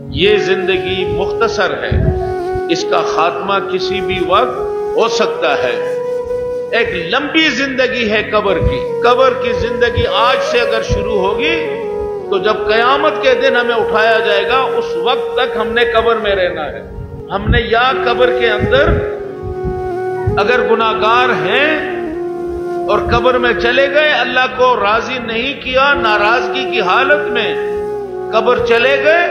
یہ زندگی مختصر ہے، اس کا خاتمہ کسی بھی وقت ہو سکتا ہے۔ ایک لمبی زندگی ہے قبر کی۔ قبر کی زندگی آج سے اگر شروع ہوگی تو جب قیامت کے دن ہمیں اٹھایا جائے گا اس وقت تک ہم نے قبر میں رہنا ہے۔ ہم نے یا قبر کے اندر اگر گناہگار ہیں اور قبر میں چلے گئے، اللہ کو راضی نہیں کیا، ناراضگی کی حالت میں قبر چلے گئے،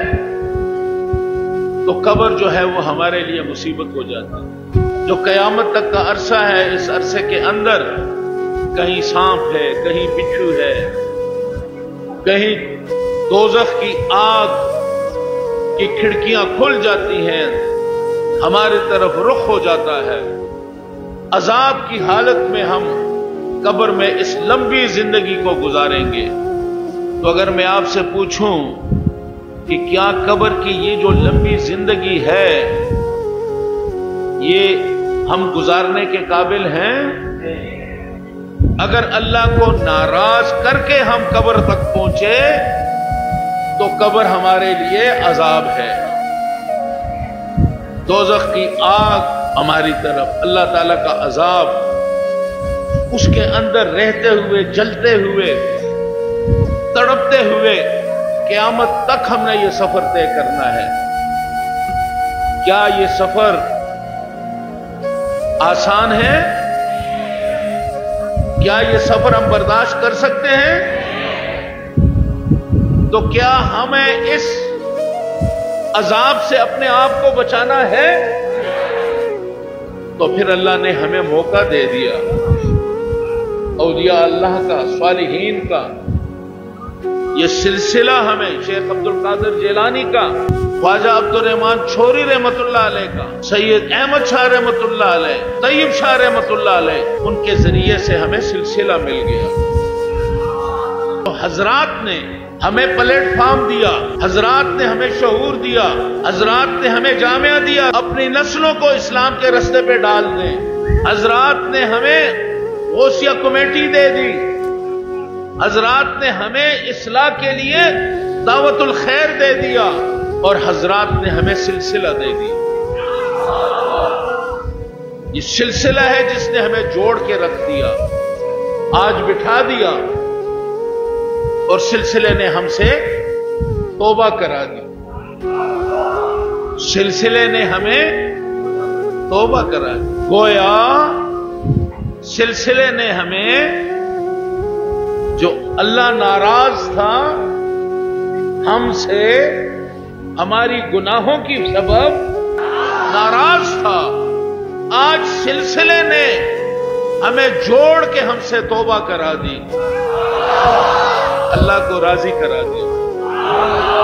تو قبر جو ہے وہ ہمارے لیے مصیبت ہو جاتی ہے۔ جو قیامت تک کا عرصہ ہے، اس عرصے کے اندر کہیں سانپ ہے، کہیں بچھو ہے، کہیں دوزخ کی آگ کی کھڑکیاں کھل جاتی ہیں، ہماری طرف رخ ہو جاتا ہے۔ عذاب کی حالت میں ہم قبر میں اس لمبی زندگی کو گزاریں گے۔ تو اگر میں آپ سے پوچھوں کہ کیا قبر کی یہ جو لمبی زندگی ہے یہ ہم گزارنے کے قابل ہیں؟ اگر اللہ کو ناراض کر کے ہم قبر تک پہنچے تو قبر ہمارے لیے عذاب ہے۔ دوزخ کی آگ ہماری طرف، اللہ تعالیٰ کا عذاب، اس کے اندر رہتے ہوئے، جلتے ہوئے، تڑپتے ہوئے قیامت تک ہم نے یہ سفر طے کرنا ہے۔ کیا یہ سفر آسان ہے؟ کیا یہ سفر ہم برداشت کر سکتے ہیں؟ تو کیا ہمیں اس عذاب سے اپنے آپ کو بچانا ہے؟ تو پھر اللہ نے ہمیں موقع دے دیا، اولیاء اللہ کا، صالحین کا یہ سلسلہ ہمیں، شیخ عبدالقادر جیلانی کا، خواجہ عبدالرحمن چھوری رحمت اللہ علیہ کا، سید احمد شاہ رحمت اللہ علیہ، طیب شاہ رحمت اللہ علیہ، ان کے ذریعے سے ہمیں سلسلہ مل گیا۔ تو حضرات نے ہمیں پلیٹ فارم دیا، حضرات نے ہمیں شعور دیا، حضرات نے ہمیں جامعہ دیا، اپنی نسلوں کو اسلام کے رستے پہ ڈال دیں۔ حضرات نے ہمیں غوثیہ کمیٹی دے دی، حضرات نے ہمیں اصلاح کے لیے دعوت الخیر دے دیا، اور حضرات نے ہمیں سلسلہ دے دی۔ یہ سلسلہ ہے جس نے ہمیں جوڑ کے رکھ دیا، آج بٹھا دیا، اور سلسلے نے ہم سے توبہ کرا دی۔ سلسلے نے ہمیں توبہ کرا دی۔ گویا سلسلے نے ہمیں، جو اللہ ناراض تھا ہم سے، ہماری گناہوں کی سبب ناراض تھا، آج سلسلے نے ہمیں جوڑ کے ہم سے توبہ کرا دی، اللہ کو راضی کرا دیا۔